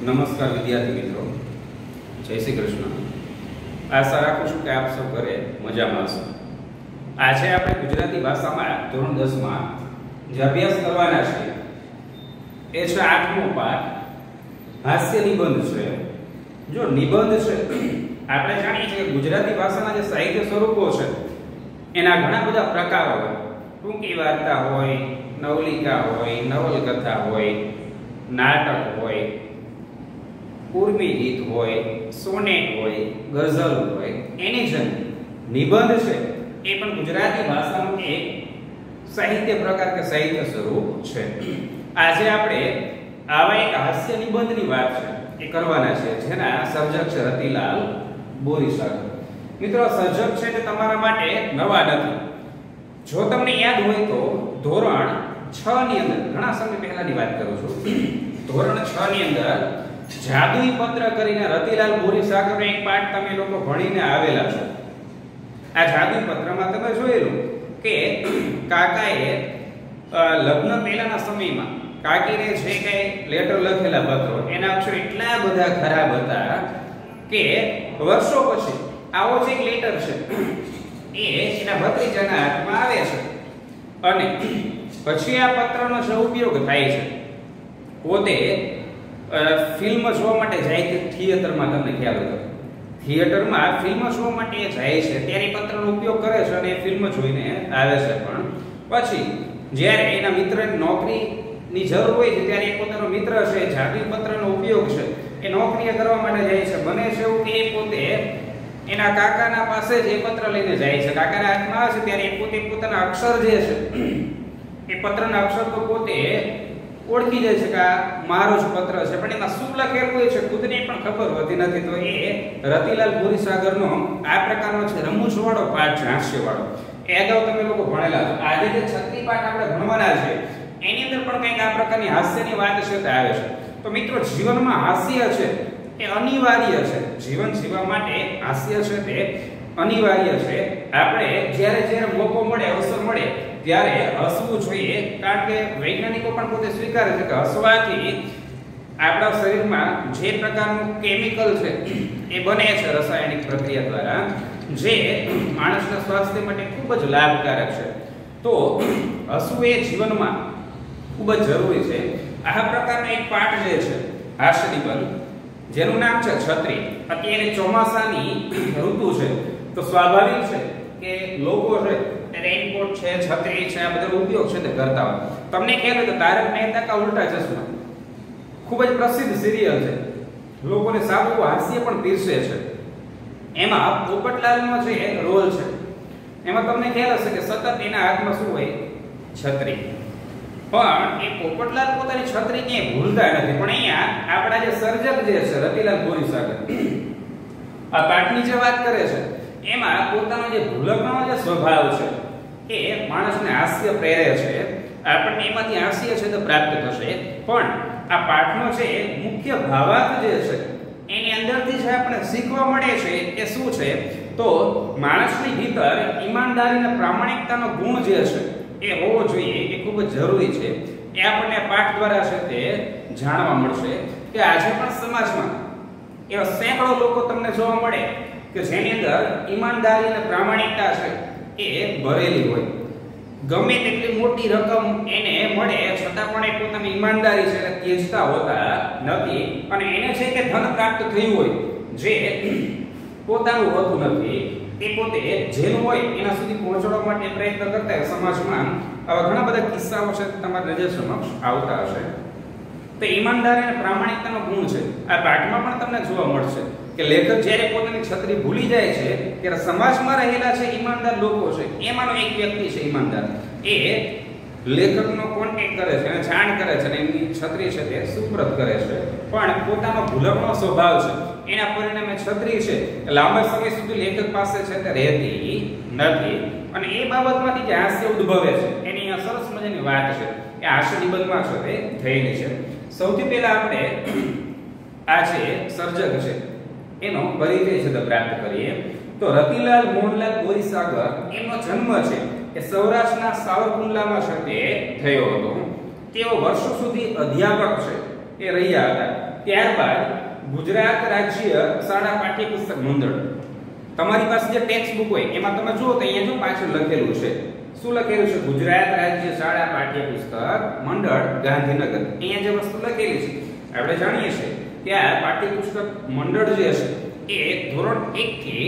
નમસ્કાર વિદ્યાર્થી મિત્રો, જય શ્રી કૃષ્ણ। આશા રાખું છું કે આપ સૌ ઘરે મજામાં હશો। આજે આપણે ગુજરાતી ભાષામાં ધોરણ 10 માં જે અભ્યાસ કરવાના છે એ છે 8મો પાઠ હાસ્ય નિબંધ છે। જો નિબંધ છે આપણે જાણીએ છીએ કે ગુજરાતી ભાષાના જે સાહિત્ય સ્વરૂપો છે એના ઘણા બધા પ્રકારો હોય। ટૂંકી વાર્તા હોય, નવલિકા હોય, નવલકથા હોય, નાટક હોય, ઉર્મી ગીત હોય, સોનેટ હોય, ગઝલ હોય, એની જેમ નિબંધ છે એ પણ ગુજરાતી ભાષાનું એક સાહિત્ય પ્રકાર કે સાહિત્ય સ્વરૂપ છે। આજે આપણે આવા એક હાસ્ય નિબંધની વાત છે એ કરવાના છે જેના સર્જક છે રતિલાલ બોરીસાગર। મિત્રો, સર્જક છે તે તમારા માટે નવા નથી। જો તમને યાદ હોય તો ધોરણ 6 ની અંદર, ઘણા સમય પહેલાની વાત કરું છું, ધોરણ 6 ની અંદર જાદુઈ પત્ર કરીને રતિલાલ બોરીસાગરનો એક પાઠ તમે લોકો ભણીને આવેલા છો। આ જાદુઈ પત્રમાં તમે જોયેલું કે કાકાએ લગ્ન પહેલાના સમયમાં કાકીને જે કઈ લેટર લખેલા પત્રો એના અક્ષર એટલા બધા ખરાબ હતા કે વર્ષો પછી આવો જ એક લેટર છે એ એના ભત્રીજાના હાથમાં આવે છે અને પછી આ પત્રનો જે ઉપયોગ થાય છે, પોતે ફિલ્મ જોવા માટે જાય છે થિયેટરમાં, તમને ખ્યાલ હતો, થિયેટરમાં ફિલ્મ જોવા માટે જાય છે ત્યારે પત્રનો ઉપયોગ કરે છે અને ફિલ્મ જોઈને આવે છે। પણ પછી જ્યારે એના મિત્રને નોકરીની જરૂર હોય છે ત્યારે એ પોતાનો મિત્ર છે જાદુઈ પત્રનો ઉપયોગ છે એ નોકરીએ કરવા માટે જાય છે। બને છે એવું કે એ પોતે એના કાકાના પાસે જ એ પત્ર લઈને જાય છે, કાકાના હાથમાં આવે છે ત્યારે એ પોતે પોતાના અક્ષર જે છે એ પત્રના અક્ષર તો પોતે ઓળખી જાય છે કે આ મારો જ પત્ર છે, પણ એમાં શું લખેલું હોય છે ખુદને પણ ખબર હોતી નથી। તો એ રતિલાલ બોરીસાગરનો આ પ્રકારનો છે રમૂજવાળો પાઠ છે, હાસ્યવાળો। એ અગાઉ તમે લોકો ભણેલા છો। આજે જે 36 પાઠ આપણે ભણવાના છે એની અંદર પણ કંઈક આ પ્રકારની હાસ્યની વાત છે તે આવે છે। તો મિત્રો, જીવનમાં હાસ્ય છે એ અનિવાર્ય છે, જીવન જીવવા માટે હાસ્ય છે તે અનિવાર્ય છે। આપણે જ્યારે મોકો મળે, અવસર મળે ત્યારે હસવું જોઈએ, કારણ કે વૈજ્ઞાનિકો પણ પોતે સ્વીકારે છે કે હસવાથી આપણા શરીરમાં જે પ્રકારનું કેમિકલ છે એ બને છે રાસાયણિક પ્રક્રિયા દ્વારા, જે માણસના સ્વાસ્થ્ય માટે ખૂબ જ લાભકારક છે। તો હસવું એ જીવનમાં ખૂબ જ જરૂરી છે। આ પ્રકારનો એક પાઠ જે છે હાસ્ય નિબંધ, જેનું નામ છે છત્રી। અત્યારે ચોમાસાની ઋતુ છે તો સ્વાભાવિક છે કે લોકો છે રેનકોટ છે, છત્રી છે, આ બધો ઉપયોગ છે તે કરતા હોય। તમને ખ્યાલ હોય તો તારક મહેતા કા ઉલ્ટા ચશ્મા ખૂબ જ પ્રસિદ્ધ સિરિયલ છે, લોકોને સારું હાસ્ય પણ પીરસે છે। એમાં પોપટલાલનો જે રોલ છે એમાં તમને ખ્યાલ હશે કે સતત એના હાથમાં શું હોય? છત્રી। પણ એ પોપટલાલ પોતાની છત્રી ક્યાંય ભૂલતા નથી, પણ અહીંયા આપણા જે સર્જક જે છે રતિલાલ બોરીસાગર આ પાઠની જે વાત કરે છે એમાં પોતાનો જે ભૂલકનો જે સ્વભાવ છે એ માણસને હાસ્ય પ્રેરે છે। આપણને એમાંથી હાસ્ય છે તો પ્રાપ્ત થશે, પણ આ પાઠનો જે મુખ્ય ભાવાર્થ જે છે એની અંદરથી જે આપણે શીખવા મળે છે એ શું છે? તો માણસની ભીતર ઈમાનદારી અને પ્રામાણિકતાનો ગુણ જે છે એ હોવો જોઈએ, એ ખૂબ જ જરૂરી છે। એ આપણને પાઠ દ્વારા છે તે જાણવા મળશે કે આજે પણ સમાજમાં એવા સેંકડો લોકો તમને જોવા મળે કે જેની અંદર ઈમાનદારી અને પ્રામાણિકતા છે એ ભરેલી હોય। ગમે તેટલી મોટી રકમ એને મળે છતાં પણ એ પોતાની ઈમાનદારી છે એટલે ત્યજતા હોતા નથી, અને એને છે કે ધન પ્રાપ્ત થયું હોય જે પોતાનું હોતું નથી, એ પોતે જેનું હોય એના સુધી પહોંચવા માટે પ્રયત્ન કરતા હોય। સમાજમાં આવા ઘણા બધા કિસ્સાઓ છે તમારી નજર સમક્ષ આવતા હશે। તો ઈમાનદારી અને પ્રામાણિકતાનો ગુણ છે આ પાઠમાં પણ તમને જોવા મળશે કે લેખક જ્યારે પોતાની છત્રી ભૂલી જાય છે ત્યારે સમાજમાં રહેલા છે ઈમાનદાર લોકો છે, એમાંનો એક વ્યક્તિ છે ઈમાનદાર, એ લેખકનો કોન્ટેક્ટ કરે છે અને જાણ કરે છે અને એમની છત્રી છે તે સુપ્રત કરે છે, પણ પોતાનો ભૂલકનો સ્વભાવ છે એના પરિણામે છત્રી છે લાંબા સમય સુધી લેખક પાસે છે તે રહેતી નથી, અને એ બાબતમાંથી જે હાસ્ય ઉદ્ભવે છે એની આ સરસ મજાની વાત છે એ હાસ્ય નિબંધમાં છે તે થયેલી છે। સૌથી પહેલા આપણે આ જે સર્જક છે એનો પરિચય છે તે પ્રાપ્ત કરીએ તો રતિલાલ મોહનલાલ બોરીસાગર એનો જન્મ છે એ સૌરાષ્ટ્રના સાવરકુંડલામાં છે તે થયો હતો। તેઓ વર્ષો સુધી અધ્યાપક છે એ રહ્યા હતા। ત્યારબાદ ગુજરાત રાજ્ય શાળા પાઠ્યપુસ્તક મંડળ, તમારી પાસે જે ટેક્સ્ટ બુક હોય એમાં તમે જુઓ તો અહીંયા જો પાછળ લખેલું છે, શું લખેલું છે? ગુજરાત રાજ્ય શાળા પાઠ્યપુસ્તક મંડળ ગાંધીનગર. અહીંયા જે વસ્તુ લખેલી છે આપણે જાણીએ છીએ કે આ પાઠ્યપુસ્તક મંડળ જે છે એ ધોરણ 1 થી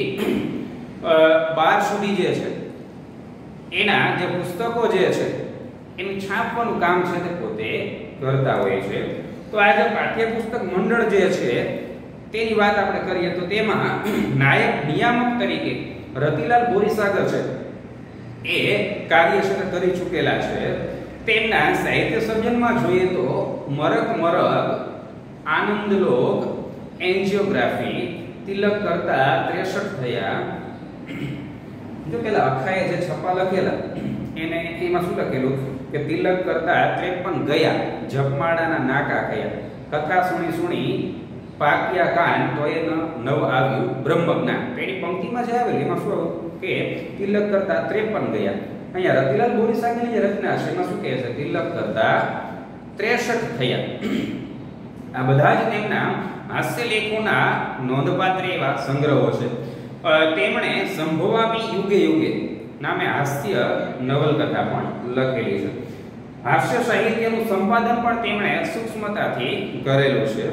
12 સુધી જે છે એના જે પુસ્તકો જે છે એનું છાપવાનું કામ છે તે પોતે કરતા હોય છે. તો આ જે પાઠ્યપુસ્તક મંડળ જે છે તેની વાત આપણે કરીએ તો તેમાં નાયક નિયામક તરીકે રતિલાલ બોરીસાગર છે એ કાર્ય કરી ચૂકેલા છે. તેમના સાહિત્ય સર્જનમાં જોઈએ તો મરક મરક, આનંદલોક, એન્જિયોગ્રાફી, તિલક કરતા 63 થયા. જો પેલા અખાએ જે છપ્પા લખેલા એને એમાં શું લખેલું કે તિલક કરતા 53 ગયા, જપમાળાના નાકા કયા, કથા સુણી સુણી પાક્યા કાન તો એ નવ આવ્યું બ્રહ્મ જ્ઞાન. પેલી પંક્તિમાં જે આવેલું એમાં શું કે તિલક કરતા 53 ગયા. અહીંયા રતિલાલ બોરીસાગરની જે રચના છે એમાં શું કહે છે? તિલક કરતા 63 થયા. આ બધા જ તેમના હાસ્ય લેખોના નોંધપાત્ર એવા સંગ્રહો છે. તેમણે સંભવામી યુગે યુગે નામે હાસ્ય નવલકથા પણ લખેલી છે. હાસ્ય સાહિત્યનું સંપાદન પણ તેમણે સૂક્ષ્મતાથી કરેલું છે.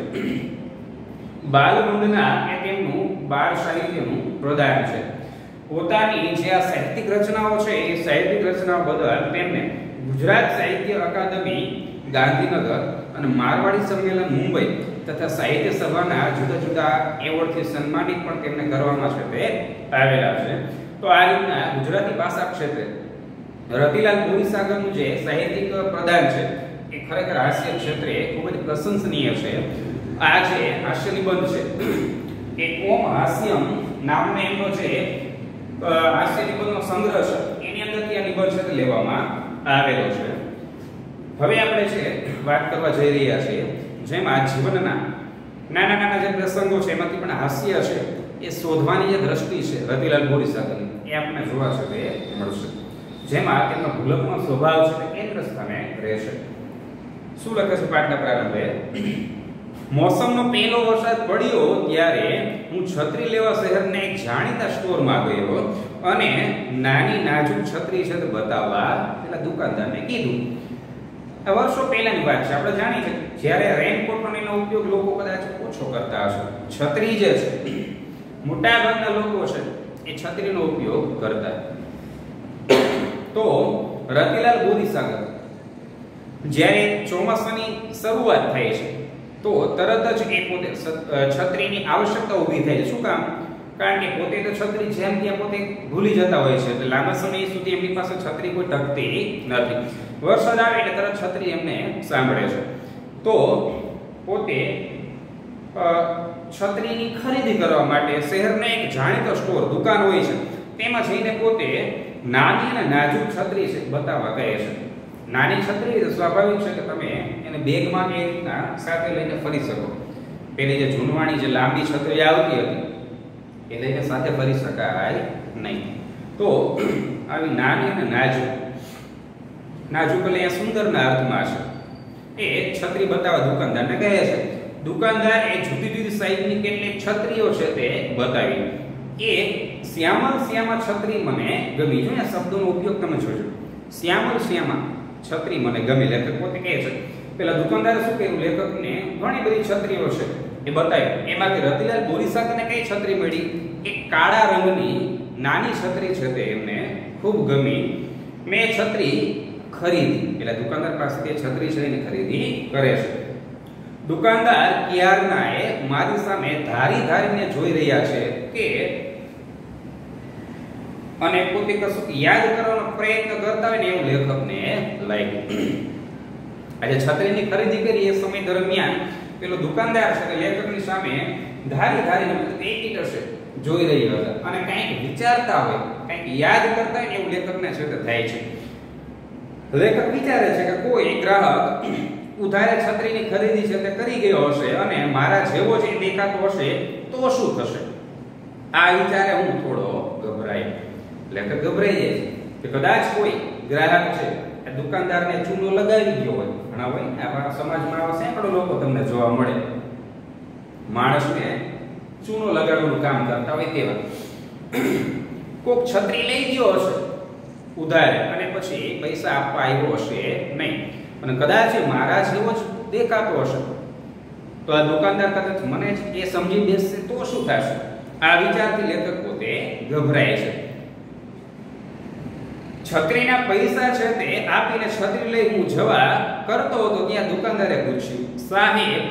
બાલમુંડના એ તેમનું બાળ સાહિત્યનું પ્રદાન છે. પોતાની જે આ સાહિત્યિક રચનાઓ છે એ સાહિત્યિક રચનાઓ બદલ તેમને ગુજરાત સાહિત્ય અકાદમી ગાંધીનગર અને મારવાડી સંમેલન મુંબઈ તથા સાહિત્ય સભાના જુદા જુદા એવોર્ડથી સન્માનિત પણ તેમને કરવામાં છે તે આવેલા છે. તો આ રીતના ગુજરાતી ભાષા ક્ષેત્રે રતિલાલ બોરીસાગરનું જે સાહિત્યિક પ્રદાન છે એ ખરેખર હાસ્ય ક્ષેત્રે ખૂબ જ પ્રશંસનીય છે. આ જે હાસ્ય નિબંધ છે એ ઓમ હાસ્યમ નામનો એમનો જે હાસ્ય નિબંધનો સંગ્રહ છે એની અંદરથી આ નિબંધ છે લેવામાં આવેલો છે. હવે આપણે છે વાત કરવા જઈ રહ્યા છીએ જેમાં જીવનના નાના નાના જે પ્રસંગો છે એમાંથી પણ હાસ્ય છે એ શોધવાની જે દ્રષ્ટિ છે રતિલાલ બોરીસાગરની એ આપણે જોવા છે તે મળશે. જેમાં તેમનો ભૂલકનો સ્વભાવ છે તે કેન્દ્ર સ્થાને રહેશે. શું લખે છે પાઠના પ્રારંભે? મોસમનો પહેલો વરસાદ પડ્યો ત્યારે હું છત્રી લેવા શહેરના એક જાણીતા સ્ટોરમાં ગયો અને નાની નાજુક છત્રી છે તે બતાવવા પેલા દુકાનદારને કીધું. આ વર્ષો પહેલાની વાત છે. આપણે જાણીએ છીએ જ્યારે રેનકોટનો એનો ઉપયોગ લોકો કદાચ ઓછો કરતા હશે. છત્રી જે છે મોટા ભાગના લોકો છે એ છત્રીનો ઉપયોગ કરતા. તો રતિલાલ બોરીસાગર જ્યારે ચોમાસાની શરૂઆત થાય છે તો તરત જ એ પોતે છત્રીની આવશ્યકતા ઊભી થાય છે. શું કામ? કારણ કે પોતે તો છત્રી જેમ ત્યાં પોતે ભૂલી જતા હોય છે એટલે લાંબા સમય સુધી એમની પાસે છત્રી કોઈ ટકતી નથી. વરસાદ આવે એટલે તરત છત્રી એમને સાંભળે છે. તો પોતે છત્રીની ખરીદી કરવા માટે શહેરના એક જાણીતો સ્ટોર દુકાન હોય છે તેમાં જઈને પોતે નાની અને નાજુક છત્રી છે બતાવવા કહે છે. નાની છત્રી સ્વાભાવિક છે કે તમે એને બેગમાં કે રીતના સાથે લઈને ફરી શકો. પેલી જે જૂનવાણી જે લાંબી છત્રી આવતી હતી એ લઈને સાથે ફરી શકાય નહીં. તો આવી નાની અને નાજુક એટલે અહીંયા સુંદરના અર્થમાં છે એ છત્રી બતાવવા દુકાનદારને કહે છે. દુકાનદાર એ જુદી જુદી સાઈઝની કેટલીક છત્રીઓ છે તે બતાવી. એક શ્યામલ શ્યામા છત્રી મને ગમી. જો આ શબ્દોનો ઉપયોગ તમે જોજો. શ્યામલ શ્યામા છત્રી મને ગમી. લેખક પોતે કહે છે. પેલા દુકાનદારે શું કર્યું? લેખકને ઘણી બધી છત્રીઓ છે એ બતાવી. એમાંથી રતિલાલ બોરીસાગરને કઈ છત્રી મળી? એક કાળા રંગની નાની છત્રી છે તે એમને ખૂબ ગમી. મેં છત્રી ખરીદી. પેલા દુકાનદાર પાસેથી છત્રી છે એની ખરીદી કરે છે. દુકાનદાર ક્યારના એ મારી સામે ધારી ધારીને જોઈ રહ્યા છે કે અને પોતે કશું યાદ કરવાનો પ્રયત્ન કરતા હોય ને એવું લેખકને લાગ્યું. આજે છત્રીની ખરીદી કરી એ સમય દરમિયાન પેલો દુકાનદાર છે તે લેખકની સામે ધારી ધારીને એક હશે જોઈ રહ્યો હતો અને કંઈક વિચારતા હોય, કંઈક યાદ કરતા હોય ને એવું લેખકને છે તે થાય છે. લેખક વિચારે છે કે કોઈ ગ્રાહક ઉધારે છત્રીની ખરીદી છે તે કરી ગયો હશે અને મારા જેવો જ દેખાતો હશે તો શું થશે? આ વિચારે હું થોડો ગભરાય. લેખક ગભરાઈ જાય છે કે કદાચ કોઈ ગ્રાહક છે એ દુકાનદારને ચૂનો લગાવી ગયો હોય. ઘણા હોય આપણા સમાજમાં આવા સેંકડો લોકો તમને જોવા મળે માણસને ચૂનો લગાડવાનું કામ કરતા હોય તેવા. કોક છત્રી લઈ ગયો હશે ઉધાર અને પછી પૈસા આપવા આવ્યો હશે નહીં, અને કદાચ મારા જેવો જ દેખાતો હશે, તો આ દુકાનદાર કદાચ મને જ એ સમજી બેસશે તો શું થશે? આ વિચારથી લેખક પોતે ગભરાય છે. છત્રીના પૈસા છે તે આપીને છત્રી લઈ હું જવા કરતો હતો ત્યાં દુકાનદારે પૂછ્યું, સાહેબ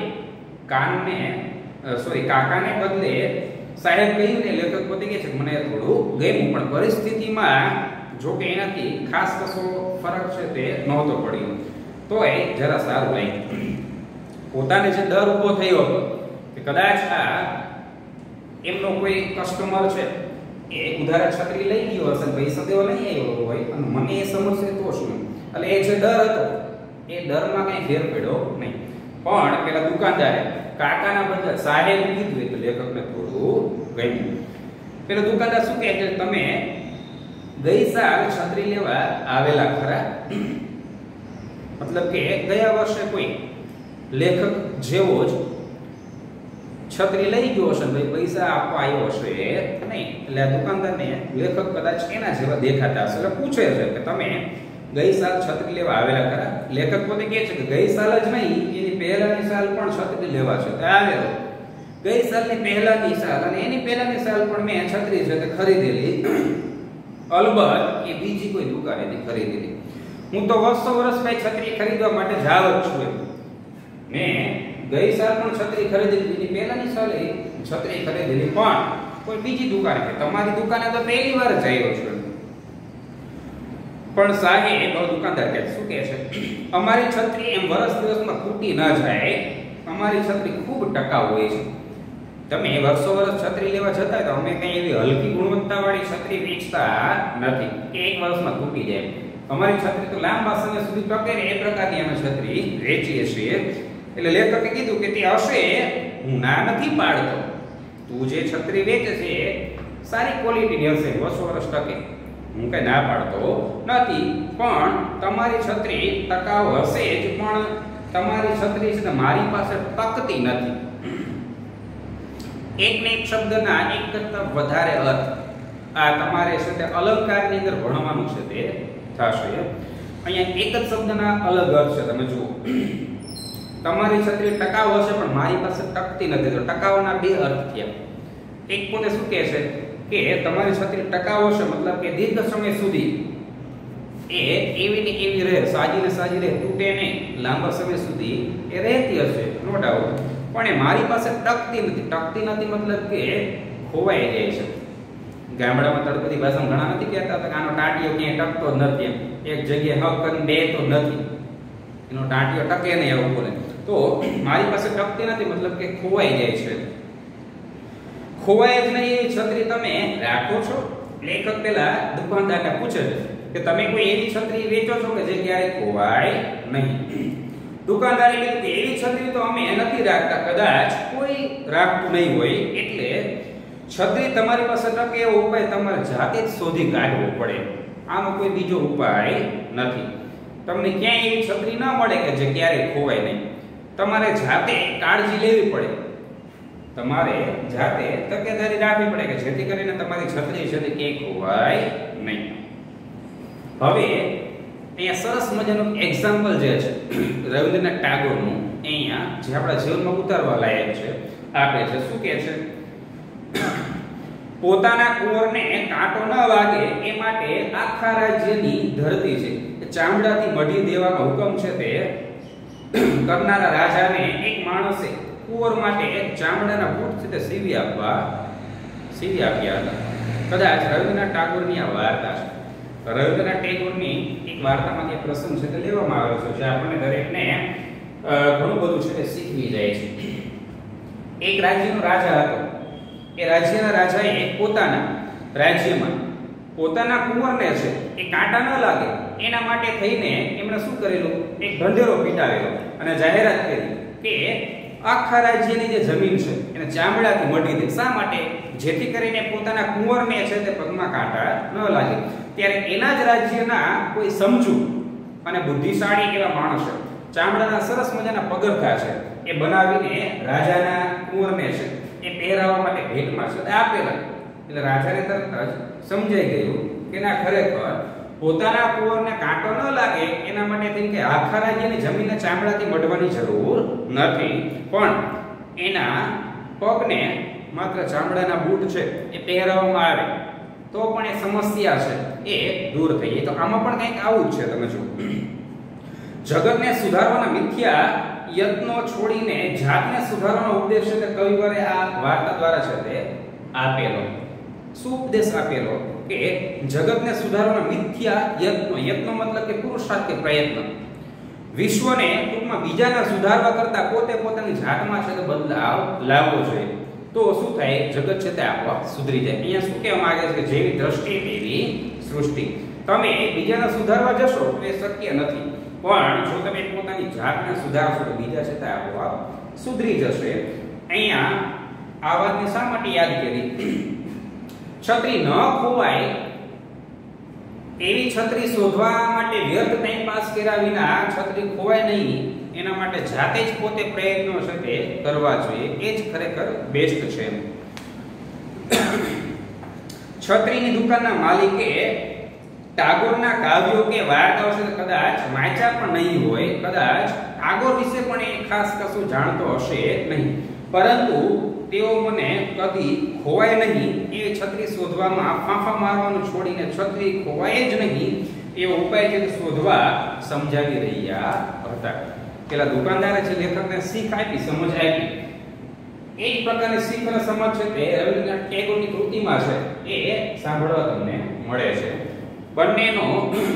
કાકાને બદલે સાહેબ કહીને લેખક પોતે કહે છે મને થોડું ગમ્યું, પણ પરિસ્થિતિમાં જો કે એનાથી ખાસ કશો ફરક છે તે નહોતો પડ્યો, તોય જરા સારું લાગ્યું. પોતાને જે ડર ઊભો થયો હતો કે કદાચ આ એમનો કોઈ કસ્ટમર છે એ ઉધાર છત્રી લઈ ગયો હશે, પૈસા દેવા નહીં આવ્યો હોય અને મને એ સમજશે તો શું, એટલે એ જે ડર હતો એ ડરમાં કઈ ફેર પડ્યો નહીં. પણ પેલા દુકાનદારે કાકાના બદલે સાહેબ કીધું એટલે લેખકને થોડું ગમ્યું. પેલા દુકાનદાર શું કહે છે, તમે ગઈ સાલ છત્રી લેવા આવેલા ખરા? મતલબ કે ગયા વર્ષે કોઈ લેખક જેવો જ છત્રી લઈ ગયો હશે, ભાઈ પૈસા આપવા આવ્યો હશે નહીં, એટલે આ દુકાનદારને લેખક કદાચ એના જેવા દેખાતા હશે, એટલે પૂછે છે કે તમે ગઈ સાલ છત્રી લેવા આવેલા ખરા? લેખક પોતે કહે છે કે ગઈ સાલ જ નહીં, એની પહેલાની સાલ પણ છત્રી લેવા છે તે આવેલો. ગઈ સાલની પહેલાની સાલ અને એની પહેલાની સાલ પણ મેં છત્રી છે તે ખરીદેલી, અલબત્ત એ બીજી કોઈ દુકાનેથી ખરીદેલી. હું તો વર્ષ ભાઈ છત્રી ખરીદવા માટે જાવ જ છું. મેં ગઈ સાલ પણ છત્રી ખરીદેલી, એની પહેલાની સાલે છત્રી ખરીદેલી, પણ કોઈ બીજી દુકાને, તમારી દુકાને તો પહેલી વાર જ આવ્યો છું. પણ સાહેબ દુકાનદાર કે શું કહે છે, અમારી છત્રી એમ વર્ષ દિવસમાં તૂટી ન જાય, અમારી છત્રી ખૂબ ટકાઉ હોય છે. તમે વર્ષો છત્રી લેવા જતા તો અમે કઈ એવી હલકી ગુણવત્તાવાળી છત્રી વેચતા નથી કે એક વર્ષમાં તૂટી જાય. અમારી છત્રી તો લાંબા સમય સુધી ટકે ને એ પ્રકારની અમે છત્રી વેચીએ છીએ. એટલે લેખકે કીધું કે તે હશે, હું ના નથી પાડતો, તું જે છત્રી વેચે છે સારી ક્વોલિટીની હશે, વર્ષ ટકે, હું કઈ ના પાડતો નથી, પણ તમારી છત્રી ટકાઉ હશે જ, પણ તમારી છત્રી છે મારી પાસે ટકતી નથી. એક ને એક શબ્દના એક કરતા વધારે અર્થ આ તમારે છે તે અલંકારની અંદર ભણવાનું છે તે થશે. અહીંયા એક જ શબ્દના અલગ અર્થ છે, તમે જુઓ. તમારી છત્રી ટકાઉ હશે પણ મારી પાસે ટકતી નથી, તો ટકાઉના બે અર્થ થયા. એક પોતે શું કહે છે કે તમારી છત્રી ટકાઉ હશે મતલબ કે દીર્ઘ સમય સુધી એ એવી ને એવી રહે, સાજી ને સાજી રહે, તૂટે નહીં, લાંબા સમય સુધી એ રહેતી હશે, નો ડાઉટ. પણ એ મારી પાસે ટકતી નથી. ટકતી નથી મતલબ કે ખોવાઈ જાય છે. ગામડામાં તળપદી ભાષામાં ઘણા નથી કહેતા કે આનો ટાંટિયો ક્યાંય ટકતો જ નથી, એક જગ્યાએ હક કરીને બેતો નથી, એનો ટાંટિયો ટકે નહીં એવું બોલે. તો મારી પાસે ટકતી નથી મતલબ કે ખોવાઈ જાય છે. ખોવાય જ નહીં એવી છત્રી તમે રાખો છો? લેખક પેલા દુકાનદારને પૂછે છે કે તમે કોઈ એવી છત્રી વેચો છો કે જે ક્યારેય ખોવાય નહીં? દુકાનદારે કીધું કે એવી છત્રી તો અમે નથી રાખતા, કદાચ કોઈ રાખતું નહીં હોય, એટલે છત્રી તમારી પાસે ટકે એવો ઉપાય તમારે જાતે જ શોધી કાઢવો પડે, આનો કોઈ બીજો ઉપાય નથી. તમને ક્યાંય એવી છત્રી ન મળે કે જે ક્યારેય ખોવાય નહીં. તમારે જાતે કાળજી લેવી પડે, તમારે જાતે તકેદારી રાખવી પડે કે જેથી કરીને તમારી છત્રી છે તે ક્યાંય ખોવાય નહીં. હવે અહીંયા સરસ મજાનું એક્ઝામ્પલ જે છે રવિન્દ્રનાથ ટાગોરનું, અહીંયા જે આપણા જીવનમાં ઉતારવા લાયક છે, આપે છે. શું કહે છે? પોતાના કુંવરને કાંટો ન વાગે એ માટે આખા રાજ્યની ધરતી છે ચામડાથી મઢી દેવાનો હુકમ છે તે કરનારા રાજાને એક માણસે કુંવર માટે ચામડાના બૂટ છે તે સીવી આપ્યા હતા. કદાચ રવિન્દ્રનાથ ટાગોરની આ વાર્તા છે. રવિન્દ્રનાથ ટાગોરની એક વાર્તામાંથી પ્રસંગ છે તે લેવામાં આવ્યો છે, જે આપણને દરેકને ઘણું બધું છે તે શીખવી જાય છે. એક રાજ્યનો રાજા હતો. એ રાજ્યના રાજાએ પોતાના રાજ્યમાં પોતાના કુંવરને છે એ કાંટા ન લાગે એના માટે થઈને એમણે શું કરેલું, એક ઢંઢેરો પીટાવેલો અને જાહેરાત કરી કે આખા રાજ્યની જે જમીન છે એને ચામડાથી મઢી દે. શા માટે? જેથી કરીને પોતાના કુંવરને છે તે પગમાં કાંટા ન લાગે. ત્યારે એના જ રાજ્યના કોઈ સમજુ અને બુદ્ધિશાળી એવા માણસે ચામડાના સરસ મજાના પગરખા છે એ બનાવીને રાજાના કુંવરને છે એ પહેરાવવા માટે ભેટમાં છે આપેલા. એટલે રાજાને તરત જ સમજાઈ ગયું કે ના ખરેખર પોતાના કુંવરને કાંટો ન લાગે એના માટે તેમ કે આખા રાજ્યની જમીનને ચામડાથી મઢવાની જરૂર નથી, પણ એના પગને માત્ર ચામડાના બૂટ છે એ પહેરાવવામાં આવે તો પણ એ સમસ્યા છે એ દૂર થઈ જાય. તો આમાં પણ કંઈક આવું જ છે. તમે જુઓ, જગતને સુધારવાના મિથ્યા યત્નો છોડીને જાતને સુધારવાનો ઉપદેશ છે તે કવિવરે આ વાર્તા દ્વારા છે તે આપેલો. શું ઉપદેશ આપેલો કે જગતને સુધારવાના મિથ્યા યત્નો મતલબ કે પુરુષાર્થ કે પ્રયત્ન, વિશ્વને ટૂંકમાં બીજાના સુધારવા કરતા પોતે પોતાની જાતમાં છે તે બદલાવ લાવવો જોઈએ. તો શું થાય? જગત છે તે આપોઆપ સુધરી જાય. અહીંયા શું કહેવા માંગે છે કે જેવી દ્રષ્ટિ તેવી સૃષ્ટિ. તમે બીજાને સુધારવા જશો તો એ શક્ય નથી, પણ જો તમે પોતાની જાતને સુધારશો તો બીજા છે તે આપોઆપ સુધરી જશે. અહીંયા આ વાતને શા માટે યાદ કરી? છત્રી ન ખોવાય એવી છત્રી શોધવા માટે વ્યર્થ ટાઈમ પાસ કર્યા વિના છત્રી ખોવાય નહીં એના માટે જાતે જ પોતે પ્રયત્નો છે તે કરવા જોઈએ. એ જ ખરેખર બેસ્ટ છે. છત્રીની દુકાનના માલિકે ટાગોરના કાવ્યો કે વાર્તાઓ છે કદાચ વાંચ્યા પણ નહીં હોય, કદાચ ટાગોર વિશે પણ એ ખાસ કશું જાણતો હશે નહીં, પરંતુ તેઓ મને કદી ખોવાય નહીં એ છત્રી શોધવામાં ફાંફા મારવાનું છોડીને છત્રી ખોવાય જ નહીં એવો ઉપાય છે શોધવા સમજાવી રહ્યા હતા. પેલા દુકાનદારે જે લેખકને શીખ આપી, સમજ આપી, એ જ પ્રકારની શીખ અને સમજ છે તે રવિન્દ્રનાથ ટેગોરની કૃતિમાં છે એ સાંભળવા તમને મળે છે. બંનેનો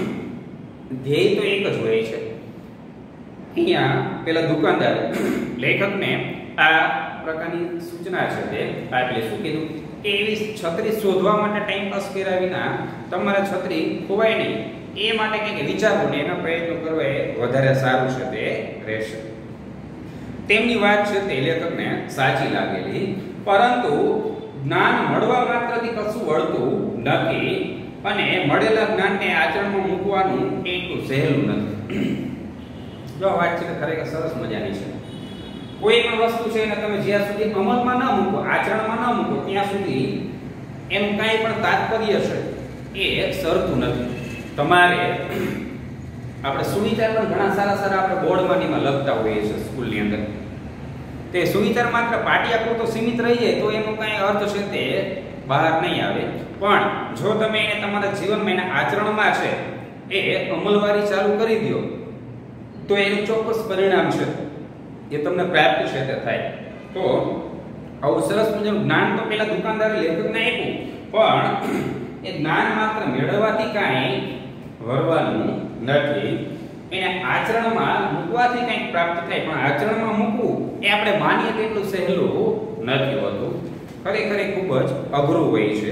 ધ્યેય તો એક જ હોય છે. અહીંયા પેલા દુકાનદારે લેખકને આ પ્રકારની સૂચના છે તે આપેલી. શું કીધું કે એવી છત્રી શોધવા માટે ટાઈમ પાસ કર્યા વિના તમારે છત્રી ખોવાય નહીં એ માટે કંઈક વિચારવું ને એના પ્રયત્નો કરવા એ વધારે સારું છે તે રહેશે. તેમની વાત છે તે લેખકને સાચી લાગેલી, પરંતુ જ્ઞાન મળવા માત્રથી કશું વળતું નથી અને મળેલા જ્ઞાનને આચરણમાં મૂકવાનું એટલું સહેલું નથી. જો વાત છે ખરેખર સરસ મજાની છે. કોઈ પણ વસ્તુ છે એને તમે જ્યાં સુધી અમલમાં ન મૂકો, આચરણમાં ન મૂકો, ત્યાં સુધી એનું કાંઈ પણ તાત્પર્ય છે એ સરતું નથી. તમારે આપણે સુવિચાર પણ ઘણા સારા આપણે બોર્ડમાં એમાં લખતા હોઈએ છીએ સ્કૂલની અંદર. તે સુવિચાર માત્ર પાટિયા પૂરતો સીમિત રહી જાય તો એનો કાંઈ અર્થ છે તે બહાર નહીં આવે, પણ જો તમે એને તમારા જીવનમાં એના આચરણમાં છે એ અમલવારી ચાલુ કરી દો તો એનું ચોક્કસ પરિણામ છે એ તમને પ્રાપ્ત છે તે થાય. તો આવું સરસ મજાનું જ્ઞાન તો પેલા દુકાનદારે લેખકને આપ્યું, પણ એ જ્ઞાન માત્ર મેળવવાથી કાંઈ વરવાનું નથી. એને આચરણમાં મૂકવાથી કંઈક પ્રાપ્ત થાય, પણ આચરણમાં મૂકવું એ આપણે માનીએ તેટલું સહેલું નથી હોતું. ખરેખર ખૂબ જ અઘરું હોય છે.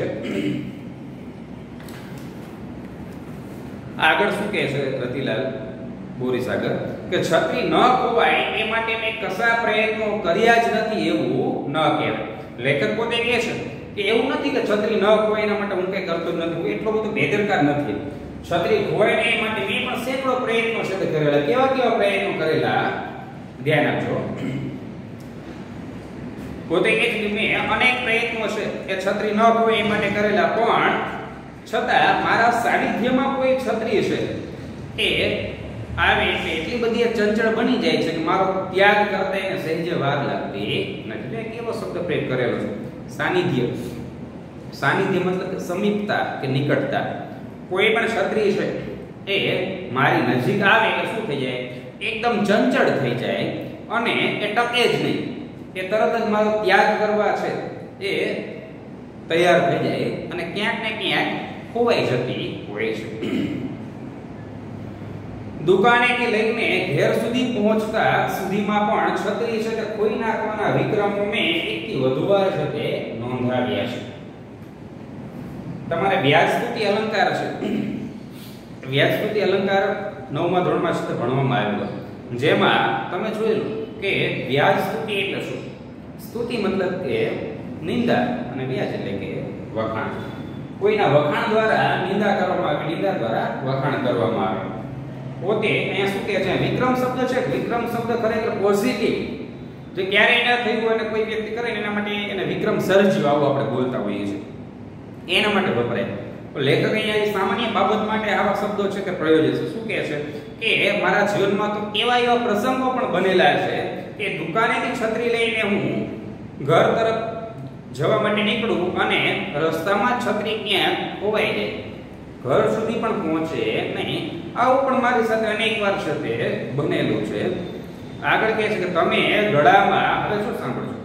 આગળ શું કહે છે રતિલાલ બોરીસાગર કે છત્રી ન ખોવાય એ માટે મેં કશા પ્રયત્નો કર્યા જ નથી એવું ન કહેવાય. લેખક પોતે કહે છે કે એવું નથી કે છત્રી ન ખોવાય એના માટે હું કંઈ કરતો જ નથી, હું એટલો બધો બેદરકાર નથી. છત્રી ખોવાય ને એ માટે મેં પણ સેંકડો પ્રયત્નો છે કરેલા. કેવા પ્રયત્નો કરેલા ધ્યાન આપજો. પોતે કહે છે કે મેં અનેક પ્રયત્નો છે એ છત્રી ન ખોવાય એ માટે કરેલા, પણ છતાં મારા સાનિધ્યમાં કોઈ છત્રી છે એ આવે એટલે એટલી બધી ચંચળ બની જાય છે કે મારો ત્યાગ કરતા એને સહેજે વાર લાગતી નથી. કેવો શબ્દ પ્રયોગ કરેલો છે? સાનિધ્ય. સાનિધ્ય મતલબ સમીપતા કે નિકટતા. કોઈ પણ છત્રી છે એ મારી નજીક આવે એટલે શું થઈ જાય? એકદમ ચંચળ થઈ જાય અને એ ટકે જ નહીં. એ તરત જ મારો ત્યાગ કરવા છે એ તૈયાર થઈ જાય અને ક્યાંક ને ક્યાંક ખોવાઈ જતી હોય છે. દુકાનેથી લઈને ઘેર સુધી પહોંચતા સુધીમાં પણ છત્રી છે તે ખોઈ નાખવાના વિક્રમો મેં એકથી વધુ વાર છે તે નોંધાવ્યા છે. તમારે વ્યાજસ્તુતિ અલંકાર છે. વ્યાજસ્તુતિ અલંકાર 9મા ધોરણમાં છે ભણવામાં આવેલો, જેમાં તમે જોયેલું કે વ્યાજસ્તુતિ એટલે શું? સ્તુતિ મતલબ કે નિંદા અને વ્યાજ એટલે કે વખાણ. કોઈના વખાણ દ્વારા નિંદા કરવામાં આવે, નિંદા દ્વારા વખાણ કરવામાં આવે. પોતે અહીંયા શું કહે છે? વિક્રમ શબ્દ છે, વિક્રમ શબ્દ ખરેખર પોઝિટિવ જે ક્યારેય ના થયું હોય અને કોઈ વ્યક્તિ કરે એના માટે એને વિક્રમ સર્જ્યો આવું આપણે બોલતા હોઈએ છીએ, એના માટે વપરાય. લેખક અહીંયા સામાન્ય બાબત માટે આવા શબ્દો છે કે પ્રયોજે છે. શું કહે છે કે મારા જીવનમાં તો એવા પ્રસંગો પણ બનેલા છે કે દુકાનેથી છત્રી લઈને હું ઘર તરફ જવા માટે નીકળું અને રસ્તામાં છત્રી ક્યાંક ખોવાઈ જાય, ઘર સુધી પણ પહોંચે નહીં. આવું પણ મારી સાથે અનેકવાર છે તે બનેલું છે. આગળ કહે છે કે તમે ગળામાં, હવે શું સાંભળો,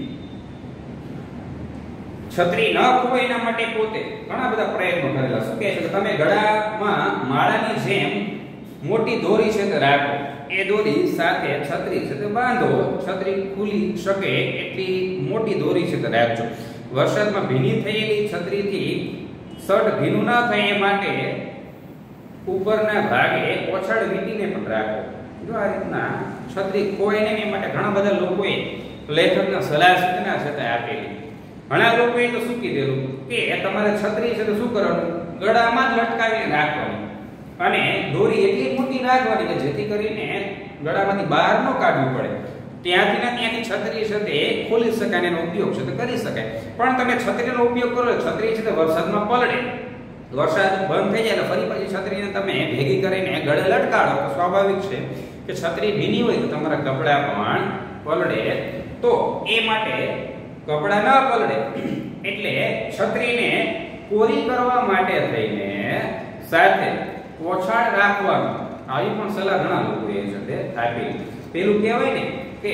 છત્રી ન ખોવાય એના માટે પોતે ઘણા બધા પ્રયત્નો કરેલા. શું કહે છે કે તમે ગળામાં માળાની જેમ મોટી દોરી છે તે રાખો, એ દોરી સાથે છત્રી છે તે બાંધો, છત્રી ખુલી શકે એટલી મોટી દોરી છે તે રાખજો. વરસાદમાં ભીની થયેલી છત્રીથી શર્ટ ભીનું ના થાય એ માટે ઉપરના ભાગે ઓછાળ વીંટીને પણ રાખો. જો આ રીતના છત્રી ખોવાય નહીં એ માટે ઘણા બધા લોકોએ લેખકના સલાહ સૂચના છે તે આપેલી. ઘણા લોકોએ તો શું કીધેલું કે તમારે છત્રી છે તો શું કરવાનું, ગળામાં જ લટકાવીને રાખવાની અને દોરી એટલી મોટી રાખવાની કે જેથી કરીને ગળામાંથી બહાર ન કાઢવું પડે. ત્યાંથી છત્રી છે તે ખોલી શકાય અને એનો ઉપયોગ છે તે કરી શકાય. પણ તમે છત્રીનો ઉપયોગ કરો, છત્રી છે તે વરસાદમાં પલળે, વરસાદ બંધ થઈ જાય એટલે ફરી પછી છત્રીને તમે ભેગી કરીને ગળે લટકાડો તો સ્વાભાવિક છે કે છત્રી ભીની હોય તો તમારા કપડા પણ પલળે. તો એ માટે કપડા ન પલળે એટલે છત્રીને કોરી કરવા માટે થઈને સાથે ઓછાળ રાખવાનું, આવી પણ સલાહ ઘણા લોકોએ છે તે આપેલી. પેલું કહેવાય ને કે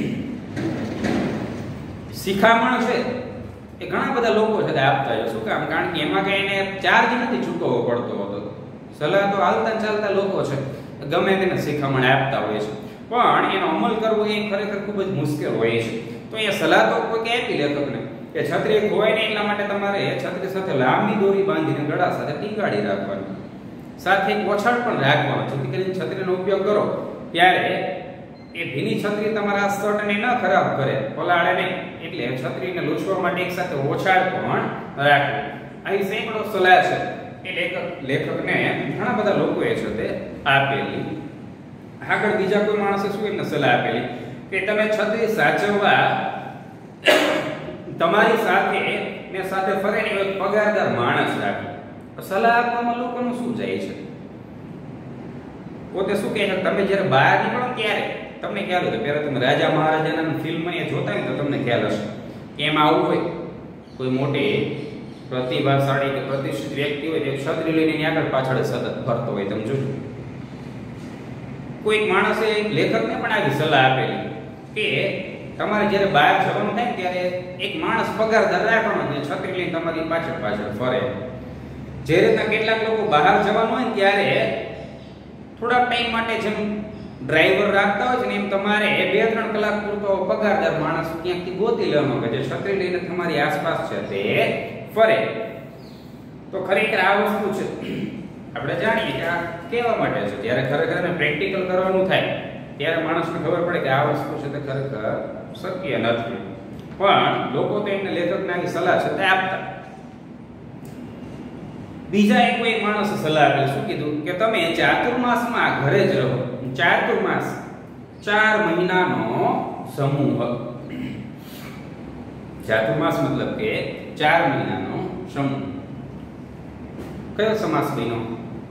શિખામણ છે એ ઘણા બધા લોકો છે તે આપતા હોય. શું કામ? કારણ કે એમાં કઈ એને ચાર્જ નથી ચૂકવવો પડતો હતો. સલાહ તો હાલતા ચાલતા લોકો છે ગમે તેને શિખામણ આપતા હોય છે, પણ એનો અમલ કરવો એ ખરેખર ખૂબ જ મુશ્કેલ હોય છે. તો એ સલાહ તો કોઈ આપી લેખકને કે છત્રી ખોવાય નહીં એટલા માટે તમારે છત્રી સાથે લાંબી દોરી બાંધીને ગળા સાથે ટીંગાડી રાખવાની, સાથે ઓછાળ પણ રાખવાનો, જેથી કરીને છત્રીનો ઉપયોગ કરો ત્યારે એ ભીની છત્રી તમારા શર્ટને ન ખરાબ કરે, પલાળે નહીં. એટલે છત્રીને લૂછવા માટે એક સાથે ઓછાળ પણ રાખવું. અહીં સેંકડો સલાહ છે એ લેખકને ઘણા બધા લોકોએ છે તે આપેલી. આગળ બીજા કોઈ માણસે શું એમને સલાહ આપેલી કે તમે છત્રી સાચવવા તમારી સાથે ને સાથે ફરે ને એક પગારદાર માણસ રાખો. સલાહ આપવામાં લોકોનું શું જાય છે? પોતે શું કહે છે, તમે જ્યારે બહાર નીકળો ત્યારે તમને ખ્યાલ હોય, પહેલા તમે રાજા મહારાજાના ફિલ્મ એ જોતા હોય તો તમને ખ્યાલ હશે કે એમાં આવું હોય, કોઈ મોટી પ્રતિભાશાળી કે પ્રતિષ્ઠિત વ્યક્તિ હોય તે છત્રી લઈને એની આગળ પાછળ સતત ફરતો હોય. તમે જોજો કોઈક માણસે લેખકને પણ આવી સલાહ આપેલી કે તમારે જ્યારે બહાર જવાનું થાય ત્યારે એક માણસ પગારદાર રાખવાનો ને છત્રી લઈને તમારી પાછળ ફરે. જે રીતના કેટલાક લોકો બહાર જવાનું હોય ને ત્યારે થોડા ટાઈમ માટે જેમ ડ્રાઈવર રાખતા હોય છે ને એમ તમારે 2-3 કલાક પૂરતો પગારદાર માણસ ક્યાંકથી ગોતી લેવાનો કે જે છત્રી લઈને તમારી આસપાસ છે તે ફરે. તો ખરેખર આ વસ્તુ છે આપણે જાણીએ કે આ કેવા માટે છે. જ્યારે ખરેખર પ્રેક્ટિકલ કરવાનું થાય ત્યારે માણસને ખબર પડે કે આ વસ્તુ છે તે ખરેખર શક્ય નથી, પણ લોકો તો એમને લેખકને આવી સલાહ છે તે આપતા. બીજા એક કોઈ માણસે સલાહ આપી, શું કીધું કે તમે ચાતુર્માસમાં ઘરે જ રહો. ચાતુર્માસ 4 મહિનાનો સમૂહ. ચાતુર્માસ મતલબ કે 4 મહિનાનો સમૂહ. કયો સમાસ બન્યો?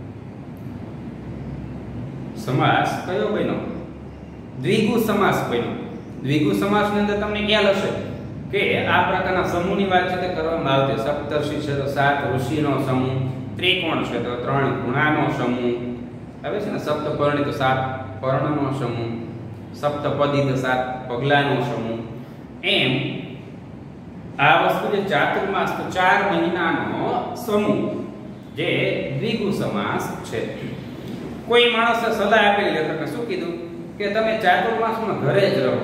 સમાસ કયો બન્યો? દ્વિગુ સમાસ બન્યો. દ્વિગુ સમાસની અંદર તમને ખ્યાલ હશે કે આ પ્રકારના સમૂહની વાત છે તે કરવામાં આવતી. સપ્તર્ષિ છે તો 7 ઋષિનો સમૂહ, ત્રિકોણ છે તો 3 ગુણાનો સમૂહ, હવે છે ને સપ્તપર્ણી તો 7 પર્ણનો સમૂહ, સપ્તપદી તો 7 પગલાનો સમૂહ. એમ આ વસ્તુ જે ચાતુર્માસ તો 4 મહિનાનો સમૂહ જે દ્વિગુ સમાસ છે. કોઈ માણસે સલાહ આપેલી લેખકને શું કીધું કે તમે ચાતુર્માસમાં ઘરે જ રહો,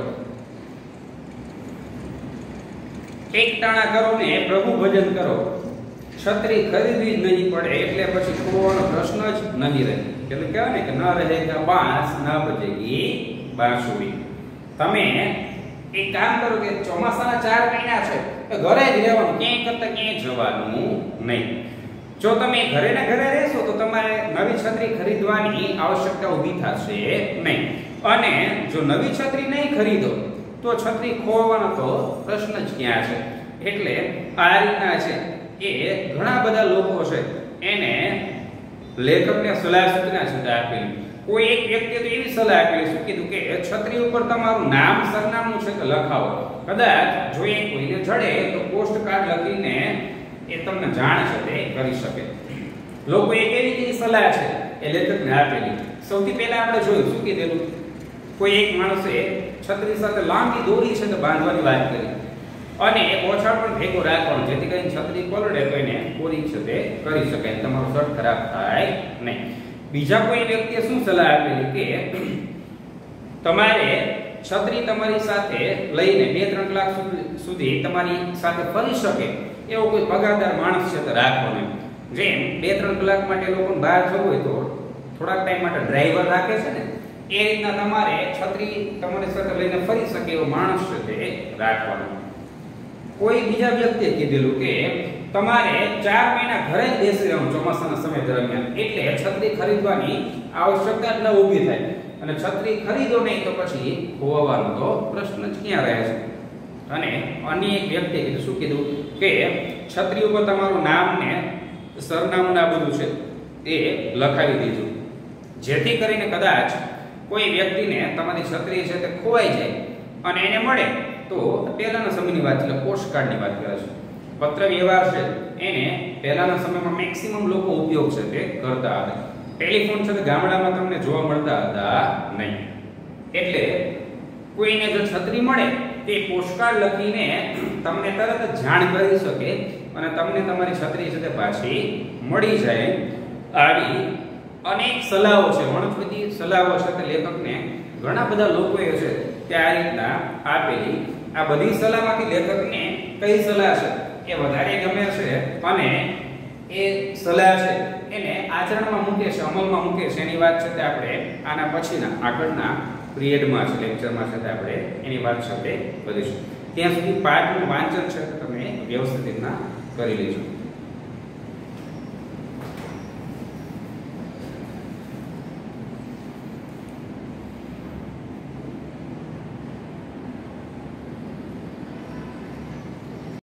એકટાણા કરો ને પ્રભુ ભજન કરો, છત્રી ખરીદવી જ નહીં પડે એટલે પછી કોઈ પ્રશ્ન જ નહીં રહે. એટલે કહેવાય ને કે ન રહેગા બાંસ ન બજેગી બાંસુરી. તમે એક કામ કરો કે ચોમાસાના 4 મહિના છે ઘરે જ રહેવાનું, ક્યાંય કરતા ક્યાંય જવાનું નહીં. જો તમે ઘરે ને ઘરે રહેશો તો તમારે નવી છત્રી ખરીદવાની આવશ્યકતા ઊભી થશે નહીં. અને જો નવી છત્રી નહીં ખરીદો તો છત્રી ખોવાનો તો પ્રશ્ન જ ક્યાં છે. એટલે આ રીતના છે એ ઘણા બધા લોકો છે એને લેખકને સલાહ સૂચના છે આપેલી. કોઈ એક વ્યક્તિએ તો એવી સલાહ આપેલી છે, કીધું કે છત્રી ઉપર તમારું નામ સરનામું છે કે લખાવો. કદાચ જો એ કોઈને જડે તો પોસ્ટ કાર્ડ લખીને એ તમને જાણ છે તે કરી શકે. લોકો એક એવી સલાહ છે એ લેખકને આપેલી. સૌથી પહેલા આપણે જોયું શું કીધેલું, કોઈ એક માણસે છત્રી સાથે લાંબી દોરી છે તો બાંધવાની વાત કરી અને એક ઓછાળ પણ ભેગો રાખવાનો, જેથી કરીને છત્રી પલળે તો એને કોરી છે તે કરી શકાય, તમારો શર્ટ ખરાબ થાય નહીં. બીજા કોઈ વ્યક્તિએ શું સલાહ આપેલી કે તમારે છત્રી તમારી સાથે લઈને 2-3 કલાક સુધી તમારી સાથે ફરી શકે એવો કોઈ પગારદાર માણસ છે તો રાખવાનો. જેમ 2-3 કલાક માટે લોકોને બહાર જવું હોય તો થોડાક ટાઈમ માટે ડ્રાઈવર રાખે છે ને, એ રીતના તમારે છત્રી તમારી સાથે લઈને ફરી શકે એવો માણસ છે તે રાખવાનો. કોઈ બીજા વ્યક્તિએ કીધેલું કે તમારે 4 મહિના ઘરે જ બેસી રહેવું ચોમાસાના સમય દરમિયાન, એટલે છત્રી ખરીદવાની આવશ્યકતા જ ન ઊભી થાય. અને છત્રી ખરીદો નહીં તો પછી ખોવાનો તો પ્રશ્ન જ ક્યાં રહે છે. અને અન્ય એક વ્યક્તિએ કીધું શું કીધું કે છત્રી ઉપર તમારું નામ ને સરનામું ના બધું છે એ લખાવી દીધું, જેથી કરીને કદાચ કોઈ વ્યક્તિને તમારી છત્રી છે તે ખોવાઈ જાય અને એને મળે તો પહેલાના સમયની વાત છે, પોસ્ટ કાર્ડની વાત કરે છે. પત્ર વ્યવહાર છે એને પહેલાના સમયમાં મેક્સિમમ લોકો ઉપયોગ છે તે કરતા હતા. ટેલિફોન છે તે ગામડામાં તમને જોવા મળતા હતા નહીં. એટલે કોઈને જો છત્રી મળે તે પોસ્ટકાર્ડ લખીને તમને તરત જ જાણ કરી શકે અને તમને તમારી છત્રી છે તે પાછી મળી જાય. આવી અનેક સલાહો છે, વણસ્પતિ સલાહો છે તે લેખકને ઘણા બધા લોકોએ છે તે આ રીતના આપેલી. આ બધી સલાહમાંથી લેખકને કઈ સલાહ છે એ વધારે ગમે છે અને એ સલાહ છે એને આચરણમાં મૂકે છે, અમલમાં મૂકે છે એની વાત છે તે આપણે આના પછીના આગળના પિરિયડમાં છે, લેક્ચરમાં છે તે આપણે એની વાત છે તે કરીશું. ત્યાં સુધી પાઠનું વાંચન છે તમે વ્યવસ્થિત રીતના કરી લેજો.